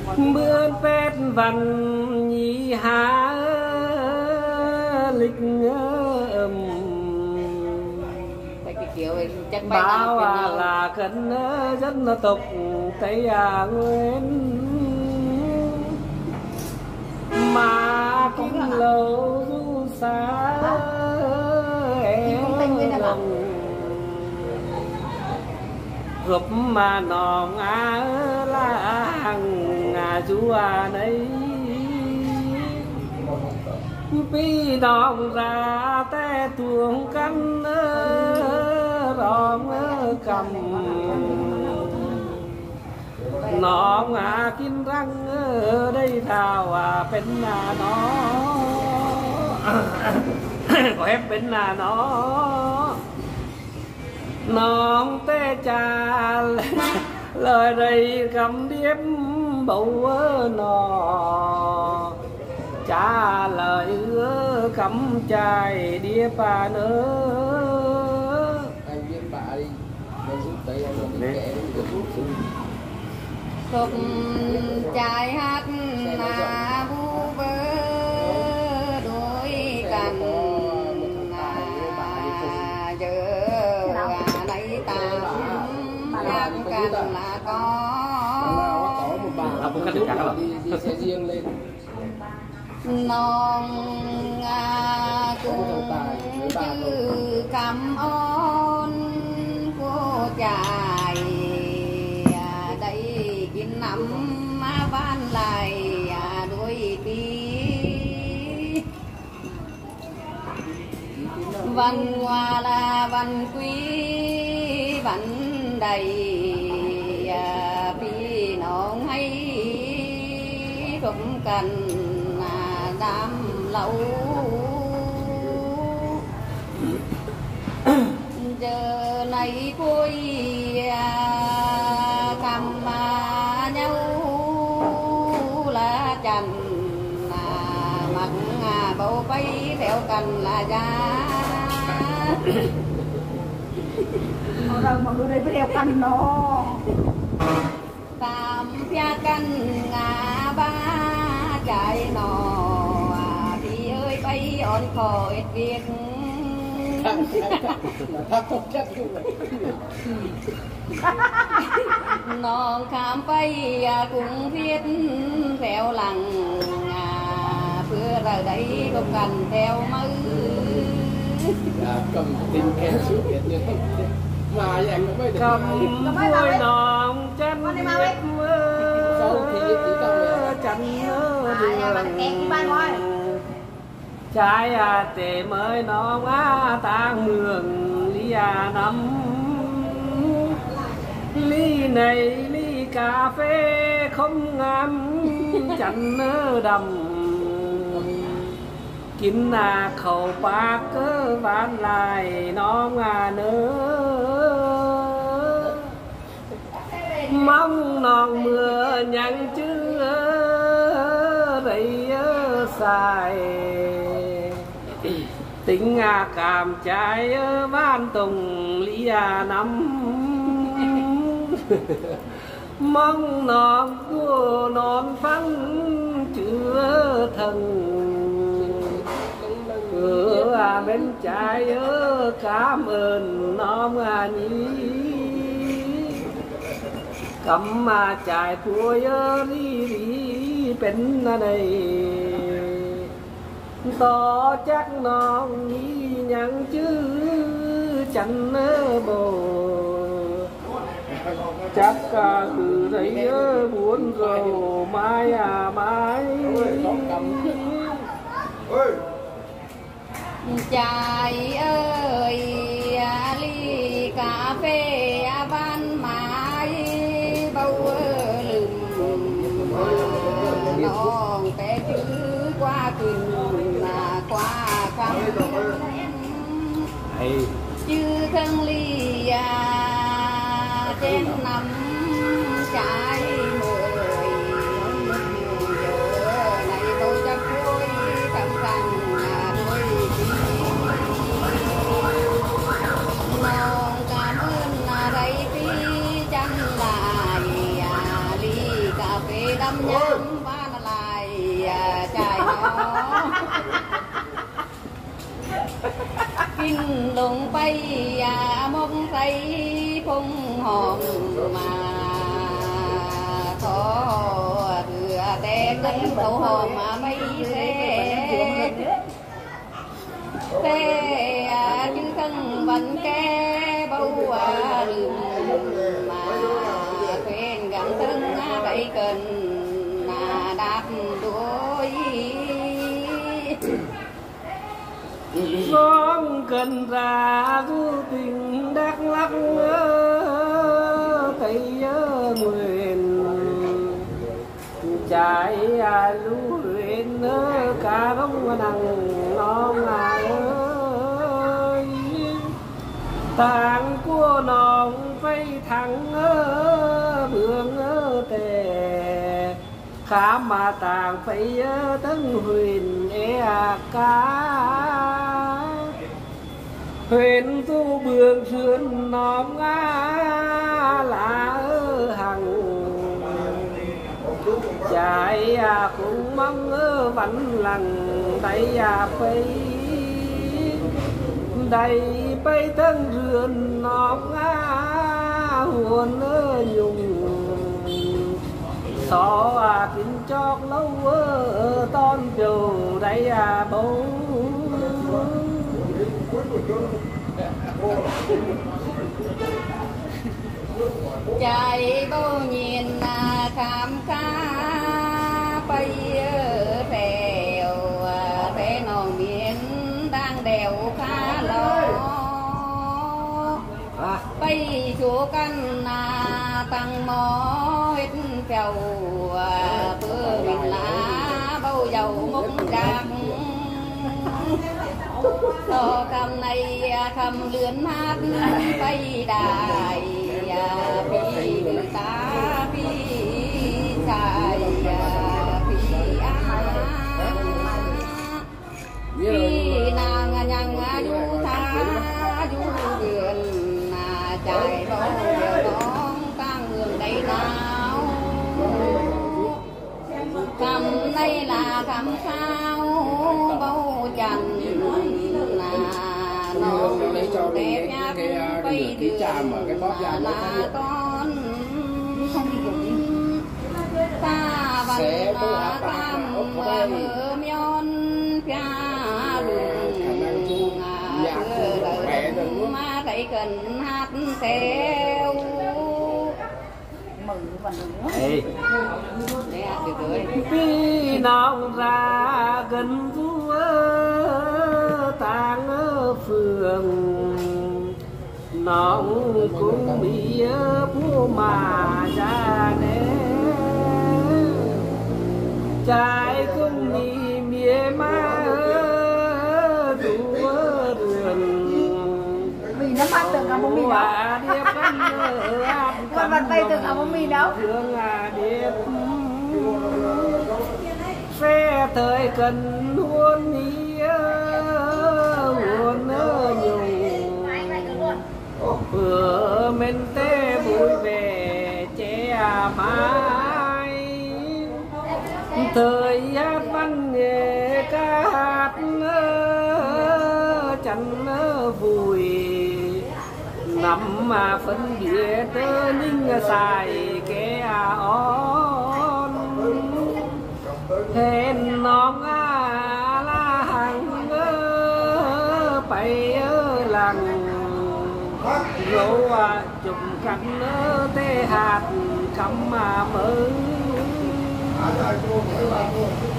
bươn phết văn nhị há lịch bao là khấn dân tộc Tây Nguyên mà kính lâu du xa lòng gấp mà nò ngã là hàng ngà chúa này pi nòng ra té tuồng cắn rong cầm nó ngà kín răng đây thào bên là nó có ép bên là nó tê cha lời đây cầm điếm bầu nó cha lời cắm chài đĩa bà nữa anh biết bà đi giúp tay anh kẻ tục chài hát là vu vơ đôi cành giờ lấy tạm nhắc cành là có một bà đi xe riêng lên non cũng chữ cảm ơn cô trai đây chín năm van lại đôi tí văn hoa là văn quý văn đầy vì nó hay cũng cần đam lâu giờ này cuối cầm nhau là chành mặt bầu bay theo cành là da ở đâu mà người đây phải đeo cành nó tam pia cành ngà ba chạy nọ thì ơi bay on khỏi việc non khám bay cũng viết theo lằng vừa ra đây không cần theo mơ cầm tin khen suốt việt như thế mà anh cũng mới cầm vui non chân biết chắn đường trái tề mới nó ngã tang mường ly năm ly này ly cà phê không ngắm chắn đầm kín khẩu bạc cơ ván lại nó ngà nữa mong non mưa nhắn chứ rầy xài tính cảm trái van tùng ly năm mong non của non phăng chứa thần bên trái cảm ơn nó nhí cầm mà trái cuối đi bên này to chắc nó nghĩ nhắn chứ chẳng bồ chắc từ đấy buồn rồi mai mai trai ơi ly cà phê van mãi bầu lừng non té chứ qua kinh qua cắm chứ thân ly trên năm trái mười giờ này tôi chắc cuối cầm cành đôi non cảm ơn đây tí chân lại ly cà phê nhâm nhâm ba là lại chạy nó kinh lùng bay mông say phung hòm mà thọ thừa té cân thấu hòm mà mấy xe chứ thân vẫn ke bầu rừng mà quên gắn thân đầy cần đạp đuôi con cần ra du tình Đắk Lắk tây nguyện trái lũ huyền cả đông nằng non ơi tàng của nòng vây thẳng bường tề khám mà tàng phải tấn huyền cá huyền tu bường sườn nóm ngã lá hằng chạy cũng mong vẫn lằng tay phải đầy bay thân rườn nóm ngã hồn nhung xó kín chót lâu ton chiều đây bầu chạy bao nhìn khám cá bay phèo thế nòng miền đang đèo khá lo bay chúa căn tăng mó hết phèo bữa mình lá bao dầu mốc đạc thọ cầm này cầm lươn hát bay đài phi người ta phi xài phi phi nàng nhằng du tha du vườn chạy bao điều con càng vườn đây nào cầm đây là cầm sao bao chành nó đẹp nhạc bay đường là con ta vẫn tam mơ mion pia lùng đời mà thấy cần hát theo khi nào ra gần vua tang phường nóng cũng bị bố mà ra nè trái cũng đi mía má đủ đường vì nó phát từ cả bông mì đâu con bật bay từ cả bông mì đâu thương điệp xe thời cần huôn ý huôn nhung vừa men tê vui về che mãi thời hát văn nghệ ca hát chẳng vui nằm mà phân biệt ninh xài kẻ on hẹn nón la hàng bay làng gấu chụp cánh tê hạt cắm mà mơ